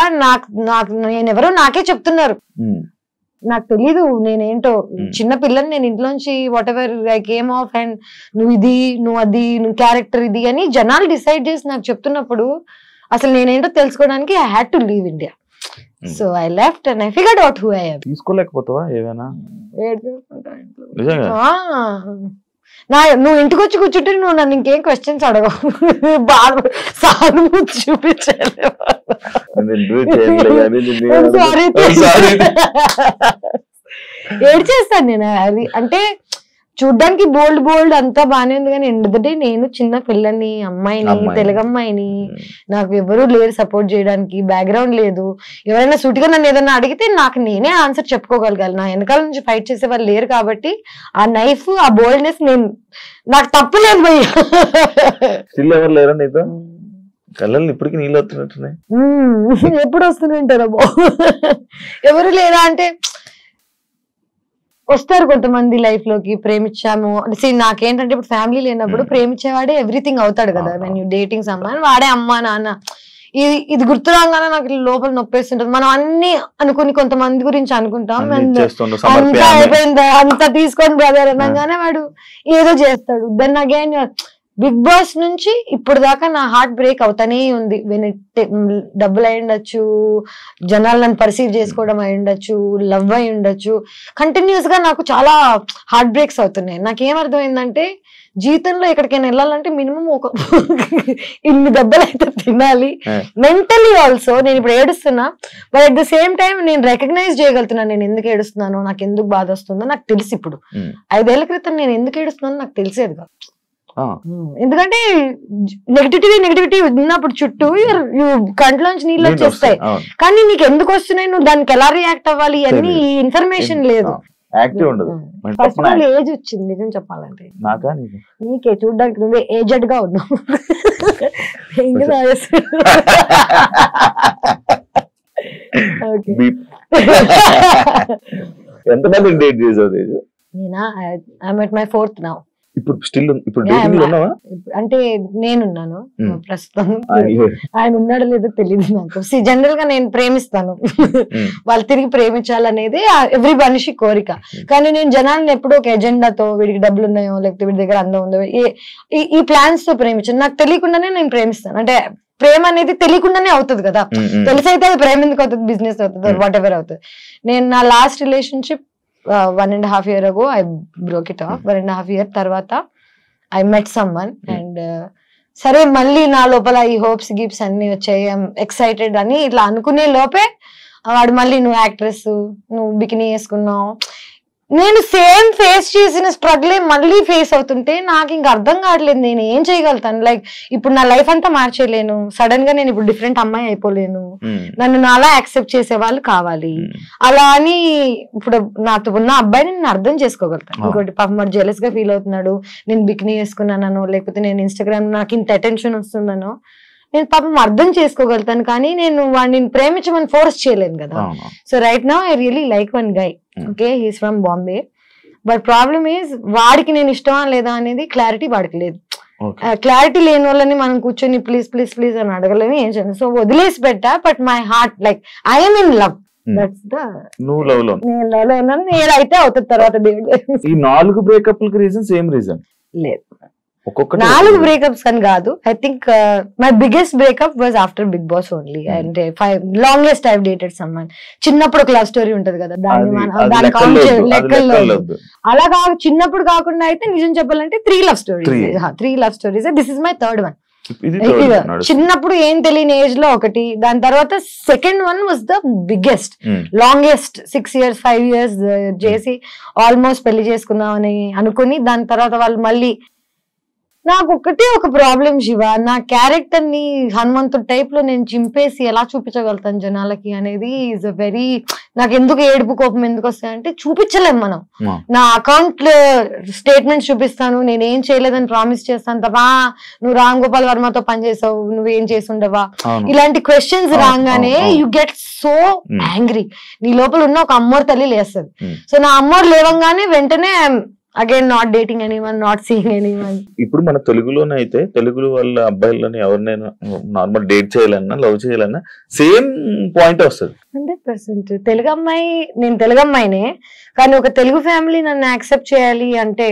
నేనెవరో నాకే చెప్తున్నారు. నాకు తెలీదు నేనేంటో, చిన్న పిల్లని, నేను ఇంట్లోంచి whatever I came of and నువ్వు ఇది, నువ్వు అది, నువ్వు క్యారెక్టర్ ఇది అని జనాలు డిసైడ్ చేసి నాకు చెప్తున్నప్పుడు అసలు నేనేంటో తెలుసుకోవడానికి I had to leave India. So I left and I figured out who I am. తీసుకోలేకపోతావా ఏమైనా? నువ్వు ఇంటికి వచ్చి కూర్చుంటే నువ్వు నన్ను ఇంకేం క్వశ్చన్స్ అడగవు, బాగా సానుభూతి చూపించాలి. ఏడ్చేస్తాను నేను. అది అంటే చూడ్డానికి బోల్డ్ అంతా బానే ఉంది కానీ ఎందుకంటే నేను చిన్న పిల్లని, అమ్మాయిని, తెలుగు అమ్మాయిని, నాకు ఎవరూ లేరు సపోర్ట్ చేయడానికి, బ్యాక్గ్రౌండ్ లేదు. ఎవరైనా సూటిగా నన్ను ఏదైనా అడిగితే నాకు నేనే ఆన్సర్ చెప్పుకోగలగాలి. నా వెనకాల నుంచి ఫైట్ చేసే వాళ్ళు లేరు కాబట్టి ఆ నైఫ్, ఆ బోల్డ్నెస్ నాకు తప్పులేదు భయ్యా. కళ్ళని ఇప్పటికి నీళ్ళు వస్తున్నట్టున్నాయి. ఎప్పుడు వస్తుంటారా ఎవరు లేరా అంటే వస్తారు కొంతమంది లైఫ్ లోకి. ప్రేమించాము నాకేంటంటే ఇప్పుడు ఫ్యామిలీ లేనప్పుడు ప్రేమించేవాడే ఎవ్రీథింగ్ అవుతాడు కదా. వెన్ యూ డేటింగ్ సమ్మన్ వాడే అమ్మా నాన్న. ఇది గుర్తు రాగానే నాకు లోపల నొప్పేస్తుంటది. మనం అన్ని అనుకుని కొంతమంది గురించి అనుకుంటాం, అంతా అయిపోయిందా అంతా తీసుకొని బ్రదర్ అనగానే వాడు ఏదో చేస్తాడు. దెన్ అగైన్ బిగ్ బాస్ నుంచి ఇప్పుడు దాకా నా హార్ట్ బ్రేక్ అవుతానే ఉంది. డబ్బులు అయి ఉండొచ్చు, జనాలు నన్ను పర్సీవ్ చేసుకోవడం అయి ఉండొచ్చు, లవ్ అయి ఉండొచ్చు, కంటిన్యూస్ గా నాకు చాలా హార్ట్ బ్రేక్స్ అవుతున్నాయి. నాకేమర్థమైందంటే జీవితంలో ఎక్కడికైనా వెళ్ళాలంటే మినిమం ఒక ఇన్ని దెబ్బలు అయితే తినాలి. మెంటలీ ఆల్సో నేను ఇప్పుడు ఏడుస్తున్నా, but at the same time నేను రికగ్నైజ్ చేయగలుగుతున్నాను నేను ఎందుకు ఏడుస్తున్నానో, నాకు ఎందుకు బాధ వస్తుందో నాకు తెలుసు. ఇప్పుడు 5 ఏళ్ల క్రితం నేను ఎందుకు ఏడుస్తున్నానో నాకు తెలిసేది కాదు. ఎందుకంటే నెగిటివిటీ ఉన్నప్పుడు చుట్టూ కంట్లోంచి నీళ్ళు వచ్చేస్తాయి, కానీ నీకు ఎందుకు వస్తున్నాయి, నువ్వు దానికి ఎలా రియాక్ట్ అవ్వాలి అన్ని ఇన్ఫర్మేషన్ లేదు. ఫస్ట్ ఆల్ ఏజ్ వచ్చింది నిజం చెప్పాలంటే. నీకే చూడ్డానికి నువ్వే ఏజెడ్ గా ఉన్నావు. నేనా I'm at my 4th now. అంటే నేనున్నాను ప్రస్తుతం, ఆయన ఉన్నాడో లేదో తెలియదు నాకు. జనరల్ గా నేను ప్రేమిస్తాను, వాళ్ళు తిరిగి ప్రేమించాలనేది ఎవ్రీ మనిషి కోరిక. కానీ నేను జనాలను ఎప్పుడూ ఒక ఎజెండాతో వీడికి డబ్బులు ఉన్నాయో లేకపోతే వీడి దగ్గర అందం ఉందో ఈ ప్లాన్స్ తో ప్రేమించాను. నాకు తెలియకుండానే నేను ప్రేమిస్తాను. అంటే ప్రేమ అనేది తెలియకుండానే అవుతుంది కదా, తెలిసైతే అది ప్రేమ ఎందుకు అవుతుంది, బిజినెస్ అవుతుంది, వాట్ ఎవర్ అవుతుంది. నేను నా last relationship 1.5 years ago I broke it off. 1.5 years తర్వాత I met someone and సరే మళ్ళీ నా లోపల ఈ హోప్స్ గిప్స్ అన్ని వచ్చాయి, ఎక్సైటెడ్ అని ఇట్లా అనుకునే లోపే వాడు మళ్ళీ నువ్వు యాక్ట్రెస్, నువ్వు బికినీ వేసుకున్నావు. నేను సేమ్ ఫేస్ చేసిన స్ట్రగుల్ మళ్ళీ ఫేస్ అవుతుంటే నాకు ఇంకా అర్థం కావట్లేదు నేను ఏం చేయగలుగుతాను. లైక్ ఇప్పుడు నా లైఫ్ అంతా మార్చేయలేను, సడన్ గా నేను ఇప్పుడు డిఫరెంట్ అమ్మాయి అయిపోలేను, నన్ను నాలా యాక్సెప్ట్ చేసే వాళ్ళు కావాలి. అలా అని ఇప్పుడు నాతో ఉన్న అబ్బాయిని నేను అర్థం చేసుకోగలుగుతాను. ఇంకోటి పాపం వాడు జెలస్ గా ఫీల్ అవుతున్నాడు, నేను బికినీ వేసుకున్నానో లేకపోతే నేను ఇన్స్టాగ్రామ్ నాకు ఇంత అటెన్షన్ వస్తుందనో నేను పాపం అర్థం చేసుకోగలుగుతాను. కానీ నేను వాడిని ప్రేమించమని ఫోర్స్ చేయలేను కదా. So right now I really like one guy. Okay, he's from Bombay, but problem is వాడికి నేను ఇష్టమా లేదా అనేది క్లారిటీ వాడికి లేదు. క్లారిటీ లేని వాళ్ళని మనం కూర్చొని ప్లీజ్ ప్లీజ్ ప్లీజ్ అని అడగలేము, ఏం చేయాలి. సో వదిలేసి పెట్టా. But my heart like I'm in love. నేను లవ్ లో ఉన్నాను, నేనైతే అవుతుంది తర్వాత దేవుడు. ఈ 4 బ్రేకప్ రీజన్స్ ఏం రీజన్ లేదు, 4 బ్రేకప్స్ అని కాదు. I think my biggest breakup was after Bigg Boss only. అంటే లాంగెస్ట్ ఐ డేటెడ్ సమ్మన్. చిన్నప్పుడు ఒక లవ్ స్టోరీ ఉంటది కదా, దాని కౌంట్ లెక్కల్లో అలా కాదు. చిన్నప్పుడు కాకుండా అయితే నిజం చెప్పాలంటే 3 love stories. This is my 3rd one. చిన్నప్పుడు ఏం తెలియని ఏజ్ లో ఒకటి, దాని తర్వాత second one was the biggest, longest 6 years 5 years చేసి ఆల్మోస్ట్ పెళ్లి చేసుకుందాం అని అనుకుని దాని తర్వాత వాళ్ళు మళ్ళీ. నాకు ఒకటే ఒక ప్రాబ్లం శివ, నా క్యారెక్టర్ ని హనుమంతుడు టైప్ లో నేను చింపేసి ఎలా చూపించగలుగుతాను జనాలకి అనేది ఈజ్ అ వెరీ. నాకు ఎందుకు ఏడుపు కోపం ఎందుకు వస్తాయంటే చూపించలేము మనం. నా అకౌంట్ స్టేట్మెంట్స్ చూపిస్తాను, నేనేం చేయలేదని ప్రామిస్ చేస్తాను తప్ప నువ్వు రామ్ గోపాల్ వర్మతో పనిచేసావు, నువ్వేం చేసి ఉండవా, ఇలాంటి క్వశ్చన్స్ రాగానే యు గెట్ సో యాంగ్రీ. నీ లోపల ఉన్న ఒక అమ్మోరు తల్లి లేస్తుంది. సో నా అమ్మోరు లేవంగానే వెంటనే again not dating anyone, not seeing anyone. ఇప్పుడు మన తెలుగులోనే అయితే తెలుగు వాళ్ళ అబ్బాయిలని ఎవరినైనా నార్మల్ డేట్ చేయాలన్నా లవ్ చేయాలన్నా సేమ్ పాయింట్ వస్తుంది. 100% తెలుగు అమ్మాయి, నేను తెలుగు అమ్మాయినే కానీ ఒక తెలుగు ఫ్యామిలీ నన్ను యాక్సెప్ట్ చేయాలి అంటే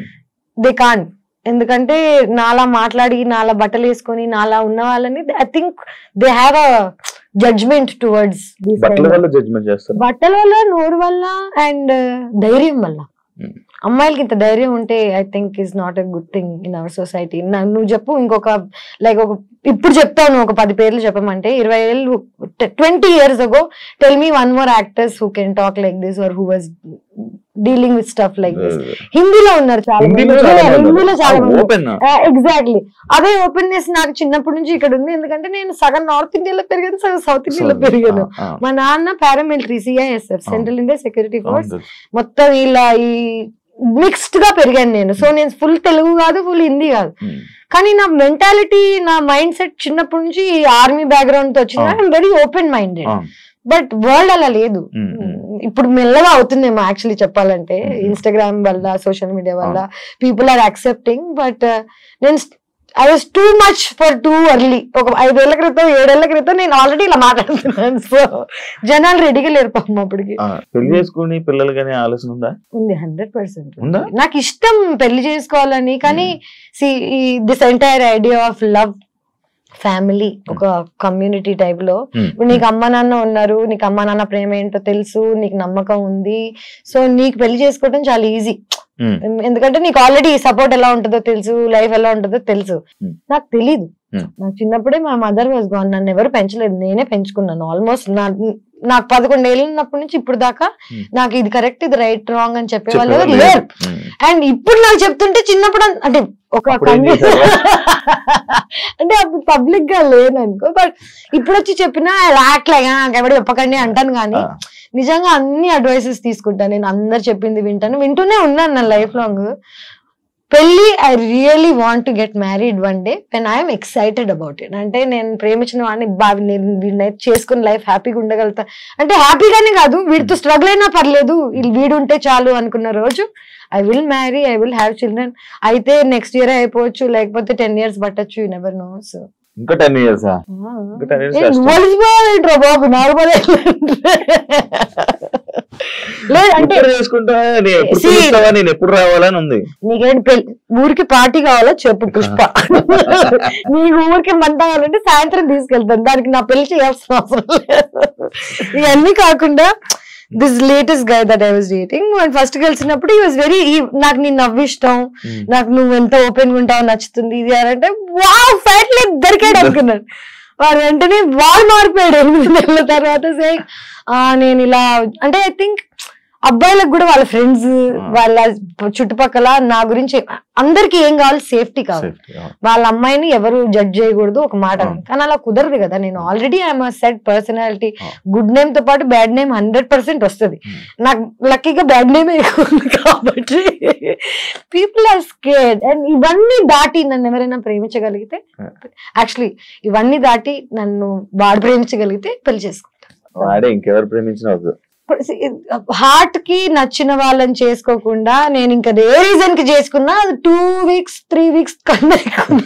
దే కాంట్. ఎందుకంటే నాలా మాట్లాడి, నాలా బట్టలు వేసుకొని, నాలా ఉన్న వాళ్ళని I think they have a judgment towards. బట్టల వల్ల జడ్జ్మెంట్ చేస్తారు, బట్టల వల్ల, నోరు వల్ల అండ్ ధైర్యం వల్ల. అమ్మాయిలకి ఇంత ధైర్యం ఉంటే I think is not a good thing in our society. నువ్వు చెప్పు ఇంకొక లైక్ ఒక ఇప్పుడు చెప్తాను ఒక 10 పేర్లు చెప్పమంటే 20 ఏళ్ళు 20 years ago tell me one more actors who can talk like this or who was dealing with stuff like this. హిందీలో ఉన్నారు చాలా మంది, హిందీలో చాలా మంది. ఎగ్జాక్ట్లీ అదే ఓపెన్నెస్ నాకు చిన్నప్పటి నుంచి ఇక్కడ ఉంది. ఎందుకంటే నేను సగం నార్త్ ఇండియాలో పెరిగాను, సగం సౌత్ ఇండియాలో పెరిగాను. మా నాన్న paramilitary CISF central India security force, మొత్తం ఇలా ఈ మిక్స్డ్ గా పెరిగాను నేను. సో నేను ఫుల్ తెలుగు కాదు, ఫుల్ హిందీ కాదు. కానీ నా మెంటాలిటీ, నా మైండ్ సెట్ చిన్నప్పటి నుంచి ఆర్మీ బ్యాక్గ్రౌండ్ తో వచ్చింది. I'm very open minded. But world అలా లేదు. ఇప్పుడు మెల్లగా అవుతుందేమో యాక్చువల్లీ చెప్పాలంటే, ఇన్స్టాగ్రామ్ వల్ల, సోషల్ మీడియా వల్ల పీపుల్ ఆర్ యాక్సెప్టింగ్. బట్ నేను I was too much for too early. ఒక 5 ఏళ్ల క్రితం 7 ఏళ్ల క్రితం నేను ఆల్రెడీ ఇలా మాట్లాడుతున్నాను. సో జనాలు రెడీగా లేరు పాపం అప్పటికి. పెళ్లి చేసుకుని పిల్లలు కానీ ఆలోచన ఉందా? ఉంది, 100%. నాకు ఇష్టం పెళ్లి చేసుకోవాలని. కానీ this entire idea of love, family, ఒక కమ్యూనిటీ టైప్ లో, ఇప్పుడు నీకు అమ్మ నాన్న ఉన్నారు, నీకు అమ్మ నాన్న ప్రేమ ఏంటో తెలుసు, నీకు నమ్మకం ఉంది, సో నీకు పెళ్లి చేసుకోవడం చాలా ఈజీ. ఎందుకంటే నీకు ఆల్రెడీ సపోర్ట్ ఎలా ఉంటుందో తెలుసు, లైఫ్ ఎలా ఉంటుందో తెలుసు. నాకు తెలీదు. నాకు చిన్నప్పుడే మా మదర్ వాజ్ గాన్. నన్ను ఎవరు పెంచలేదు, నేనే పెంచుకున్నాను. ఆల్మోస్ట్ నాకు 11 ఏళ్ళు ఉన్నప్పటి నుంచి ఇప్పుడు దాకా నాకు ఇది కరెక్ట్, ఇది రైట్, రాంగ్ అని చెప్పే వాళ్ళు ఎవరు లేరు. అండ్ ఇప్పుడు నాకు చెప్తుంటే చిన్నప్పుడు అంటే ఒక అంటే అప్పుడు పబ్లిక్ గా లేననుకో, బట్ ఇప్పుడు వచ్చి చెప్పినా యాక్ట్లాగా ఎవరు చెప్పకండి అంటాను. కానీ నిజంగా అన్ని అడ్వైసెస్ తీసుకుంటాను నేను, అందరు చెప్పింది వింటూనే ఉన్నాను నా లైఫ్ లాంగ్. పెళ్లి I really want to get married one day when I'm excited about it. అంటే నేను ప్రేమించిన వాడిని నేను వీడిని చేసుకుని లైఫ్ హ్యాపీగా ఉండగలుగుతా. అంటే హ్యాపీగానే కాదు, వీడితో స్ట్రగుల్ అయినా పర్లేదు, వీడు ఉంటే చాలు అనుకున్న రోజు I will marry, I will have children. అయితే నెక్స్ట్ ఇయర్ అయిపోవచ్చు, లేకపోతే 10 years పట్టచ్చు, యూ నెవర్ నో. సో ఇంకా 10 years బాబు నార్మల్ లేదంటే నేను ఎప్పుడు రావాలని ఉంది. నీకేంటి ఊరికి పార్టీ కావాలో చెప్పు పుష్ప, నీకు ఊరికి మంట కావాలంటే సాయంత్రం తీసుకెళ్తాను, దానికి నా పెళ్లి చేయాల్సిన అవసరం లేదు. ఇవన్నీ కాకుండా this latest guy that I was dating, first కలిసినప్పుడు ఈ వాజ్ వెరీ, నాకు నీ నవ్వు ఇష్టం, నాకు నువ్వు ఎంత ఓపెన్ గా ఉంటావు, నచ్చుతుంది ఇది అని అంటే వావ్ ఫైట్ లేదు దొరికాడు అనుకున్నాను. వాడు వెంటనే వాడు మారిపోయాడు 8 నెలల తర్వాత. నేను ఇలా అంటే ఐ థింక్ అబ్బాయిలకు కూడా వాళ్ళ ఫ్రెండ్స్, వాళ్ళ చుట్టుపక్కల నా గురించి అందరికి ఏం కావాలి, సేఫ్టీ కావాలి. వాళ్ళ అమ్మాయిని ఎవరు జడ్జ్ చేయకూడదు ఒక మాట. కానీ అలా కుదరదు కదా. నేను already I'm set personality, good name తో పాటు బ్యాడ్ నేమ్ 100% వస్తుంది. నాకు లక్కీగా బ్యాడ్ నేమ్ ఎక్కువ ఉంది కాబట్టి పీపుల్ ఆర్ స్కేర్డ్. అండ్ ఇవన్నీ దాటి నన్ను ఎవరైనా ప్రేమించగలిగితే, యాక్చువల్లీ ఇవన్నీ దాటి నన్ను వాడు ప్రేమించగలిగితే పెళ్లి చేసుకుంటాను. ఇంకెవరు ప్రేమించిన హార్ట్ కి నచ్చిన వాళ్ళని చేసుకోకుండా నేను ఇంకా ఏ రీజన్ కి చేసుకున్నా 2 weeks 3 weeks కన్నా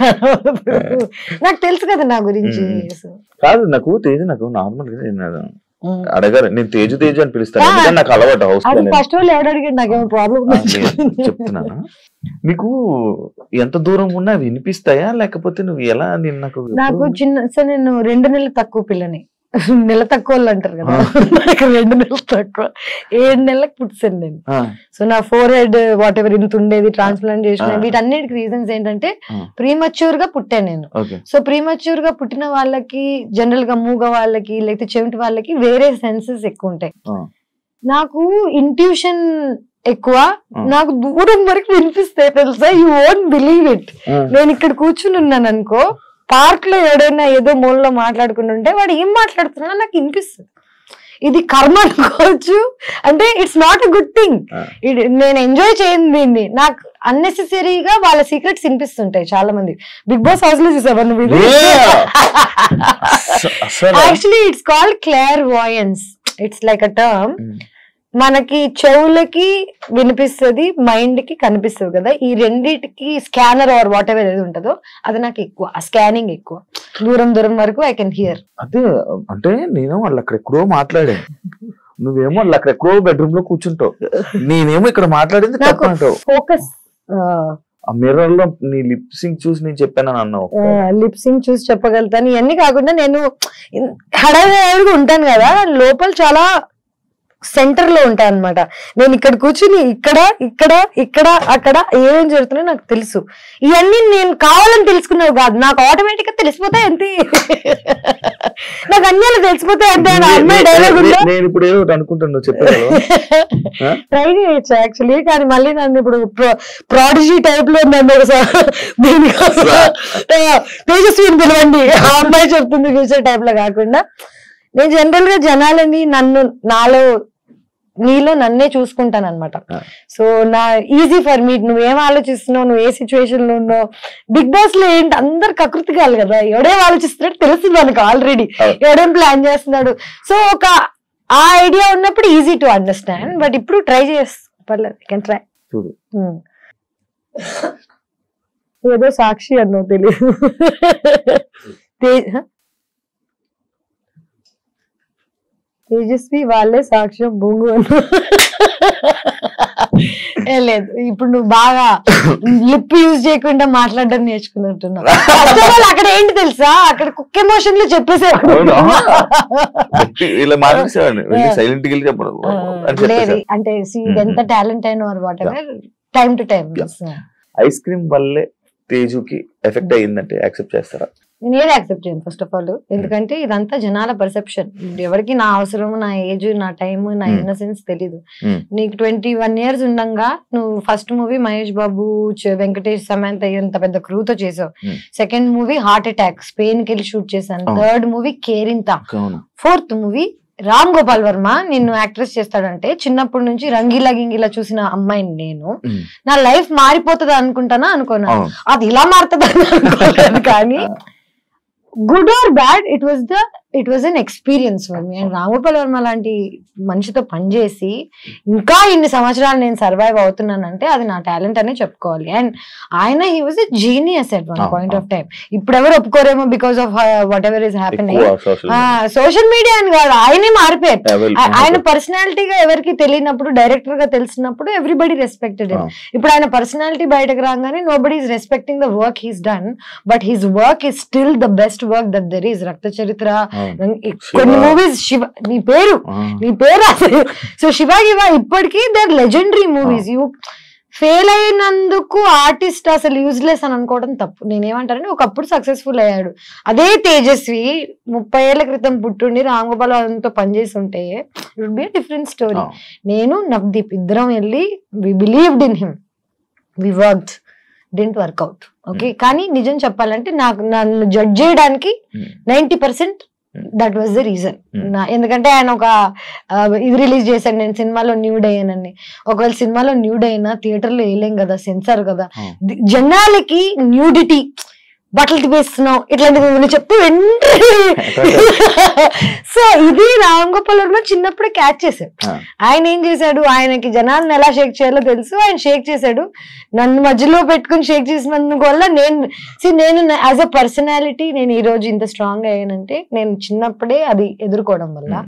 నాకు తెలుసు కదా నా గురించి. కాదు నాకు తేజ, నాకు నార్మల్ గా అడగారు, నేను తేజు తేజు అని పిలుస్తాను, నాకు అలవాటు. ఫస్ట్ వాళ్ళు ఎవరు అడిగాడు, నాకేమో ప్రాబ్లం చెప్తున్నాను. నీకు ఎంత దూరం ఉన్నా వినిపిస్తాయా, లేకపోతే నువ్వు ఎలా? నాకు నేను 2 నెలలు తక్కువ పిల్లని, నెల తక్కువ వాళ్ళు అంటారు కదా, 2 నెలలు తక్కువ, 7 నెలలకు పుట్టాను నేను. సో నా ఫోర్ హెడ్ వాట్ ఎవర్ ఇంత ఉండేది, ట్రాన్స్ప్లాంట్ చేసిన, వీటన్నిటికి రీజన్స్ ఏంటంటే ప్రీమచ్యూర్ గా పుట్టాను నేను. సో ప్రీమచ్యూర్ గా పుట్టిన వాళ్ళకి, జనరల్ గా మూగ వాళ్ళకి లేకపోతే చెవిటి వాళ్ళకి వేరే సెన్సెస్ ఎక్కువ ఉంటాయి. నాకు ఇంట్యూషన్ ఎక్కువ, నాకు దూరం వరకు వినిపిస్తాయి తెలుసా. You won't believe it. నేను ఇక్కడ కూర్చుని ఉన్నాను అనుకో, పార్క్ లో ఎవడైనా ఏదో మూలలో మాట్లాడుకుంటుంటే వాడు ఏం మాట్లాడుతున్నా నాకు వినిపిస్తుంది. ఇది కర్మ అనుకోవచ్చు, అంటే it's not a good thing. నేను ఎంజాయ్ చేయను దీన్ని. నాకు అన్నెసెసరీగా వాళ్ళ సీక్రెట్స్ వినిపిస్తుంటాయి. చాలా మంది బిగ్ బాస్ హౌస్ లో చూసావా నువ్వు? Actually it's called clairvoyance. It's like a term. మనకి చెవులకి వినిపిస్తుంది, మైండ్ కి కనిపిస్తుంది కదా, ఈ రెండిటికి స్కానర్ ఆర్ వాట్ ఎవర్ ఏది ఉంటుందో అది నాకు ఎక్కువ, ఆ స్కానింగ్ ఎక్కువ, దూరం దూరం వరకు ఐ కెన్ హియర్. అదే అంటే నేను వాళ్ళు అక్కడెక్కడో మాట్లాడాను, నువ్వేమో వాళ్ళు అక్కడెక్కడో బెడ్రూమ్ లో కూర్చుంటావు, నేనేమో ఇక్కడ మాట్లాడింది తప్పంటావు. ఫోకస్ ఆ మిర్రర్ లో నీ లిప్ సింక్ చూసి నేను చెప్పానని అన్నావు. లిప్ సింక్ చూసి చెప్పగలుగుతాను. ఇవన్నీ కాకుండా నేను హడావిడిగా ఉంటాను కదా, లోపల చాలా సెంటర్ లో ఉంటాను అనమాట. నేను ఇక్కడ కూర్చుని ఇక్కడ ఇక్కడ ఇక్కడ అక్కడ ఏం జరుగుతున్నాయో నాకు తెలుసు. ఇవన్నీ నేను కావాలని తెలుసుకున్నావు కాదు, నాకు ఆటోమేటిక్ గా తెలిసిపోతాయి అంతే. నాకు అన్నీ తెలిసిపోతాయి అంతే. అమ్మాయి డైలాగ్ నేను ఇప్పుడు ఏదో అనుకుంటాను చెప్పాను, ట్రై చేయొచ్చు యాక్చువల్లీ. కానీ మళ్ళీ నన్ను ఇప్పుడు ప్రాడిజీ టైప్ లో తేజస్విని పిలవండి, ఆ అమ్మాయి చెప్తుంది ఫ్యూచర్ టైప్ లో కాకుండా, నేను జనరల్ గా జనాలని నీలో నన్నే చూసుకుంటాను అనమాట. సో నా ఈజీ ఫర్ మీ, నువ్వేం ఆలోచిస్తున్నావు, నువ్వు ఏ సిచ్యువేషన్ లో ఉన్నావు. బిగ్ బాస్ లో ఏంటి అందరు కకృతి కాదు కదా, ఎవడేం ఆలోచిస్తున్నాడు తెలుస్తుంది మనకు ఆల్రెడీ, ఎవడేం ప్లాన్ చేస్తున్నాడు. సో ఒక ఆ ఐడియా ఉన్నప్పుడు ఈజీ టు అండర్స్టాండ్. బట్ ఇప్పుడు ట్రై పర్లేదు, కెన్ ట్రై. ఏదో సాక్షి అన్నావు తెలియదు. తేజస్వి వాళ్ళే సాక్ష్యం బొంగు అన్నా. లేదు, ఇప్పుడు నువ్వు బాగా లిప్ యూజ్ చేయకుండా మాట్లాడడం నేర్చుకున్నట్టున్నావు. అక్కడ ఏంటి తెలుసా, అక్కడ కుక్ ఎమోషన్ లో చెప్పేసాడు. లేదు అంటే ఎంత టాలెంట్ అయినా whatever, time to time. Ice cream వల్లే తేజుకి ఎఫెక్ట్ అయ్యిందంటే యాక్సెప్ట్ చేస్తారా? నేను ఏది యాక్సెప్ట్ చేయను ఫస్ట్ ఆఫ్ ఆల్. ఎందుకంటే ఇదంతా జనాల పర్సెప్షన్. ఎవరికి నా అవసరం, నా ఏజ్, నా టైం, నా ఇన్నసెన్స్ తెలీదు. నీకు 21 years ఉండగా నువ్వు ఫస్ట్ మూవీ మహేష్ బాబు, వెంకటేష్, సమంత ఇంత పెద్ద క్రూతో చేసావు. Second movie heart attack, Spain కి వెళ్ళి షూట్ చేశాను. Third movie Kerintha. Fourth movie Ram Gopal Varma నిన్ను యాక్ట్రెస్ చేస్తాడంటే చిన్నప్పటి నుంచి రంగీలా గింగిలా చూసిన అమ్మాయిని నేను, నా లైఫ్ మారిపోతుంది అనుకుంటానా అనుకోనా, అది ఇలా మారుతుంది అనుకోలేదు. కానీ good or bad, it was an experience for me. And Ram Gopal Varma లాంటి మనిషితో పనిచేసి ఇంకా ఇన్ని సంవత్సరాలు నేను సర్వైవ్ అవుతున్నానంటే అది నా టాలెంట్ అనే చెప్పుకోవాలి. అండ్ ఆయన he was a genius at one point of time. ఇప్పుడు ఎవరు ఒప్పుకోరేమో because of whatever is happening. Social media అని కాదు, ఆయనే మారిపోయారు. ఆయన పర్సనాలిటీగా ఎవరికి తెలియనప్పుడు, డైరెక్టర్ గా తెలిసినప్పుడు ఎవ్రీబడి రెస్పెక్టెడ్. ఇప్పుడు ఆయన పర్సనాలిటీ బయటకు రాగానే nobody is respecting the work he's done, but his work is still the best work that there is. Rakta Charitra, కొన్ని మూవీస్, శివ నీ పేరు సో శివ ఇప్పటికీ they're legendary movies. You fail అయినందుకు ఆర్టిస్ట్ అసలు యూజ్లెస్ అని అనుకోవడం తప్పు. నేనేమంటానంటే ఒకప్పుడు సక్సెస్ఫుల్ అయ్యాడు. అదే తేజస్వి 30 ఏళ్ల క్రితం పుట్టుండి రామ్ గోపాల్ వర్మతో పనిచేసి ఉంటే it would be a different story. నేను నవదీప్ ఇద్దరం వెళ్ళి we believed in him, we worked, didn't work out. Okay, కానీ నిజం చెప్పాలంటే నన్ను జడ్జ్ చేయడానికి 90% దట్ వాజ్ ద రీజన్. ఎందుకంటే ఆయన ఒక ఇది రిలీజ్ చేశాడు, నేను సినిమాలో న్యూడ్ అయ్యానని. ఒకవేళ సినిమాలో న్యూడ్ అయినా థియేటర్లో వేయలేం కదా, సెన్సార్ కదా. జనాలకి న్యూడిటీ, బట్టలు తిప్పేస్తున్నావు ఇట్లాంటివి చెప్తే వెంటనే సో ఇది రామ్ గోపాల్ వర్మ చిన్నప్పుడే క్యాచ్ చేశాడు. ఆయన ఏం చేశాడు, ఆయనకి జనాలను ఎలా షేక్ చేయాలో తెలుసు, ఆయన షేక్ చేశాడు. నన్ను మధ్యలో పెట్టుకుని షేక్ చేసినందుకు వల్ల నేను యాజ్ అ పర్సనాలిటీ నేను ఈ రోజు ఇంత స్ట్రాంగ్ అయ్యానంటే నేను చిన్నప్పుడే అది ఎదుర్కోవడం వల్ల.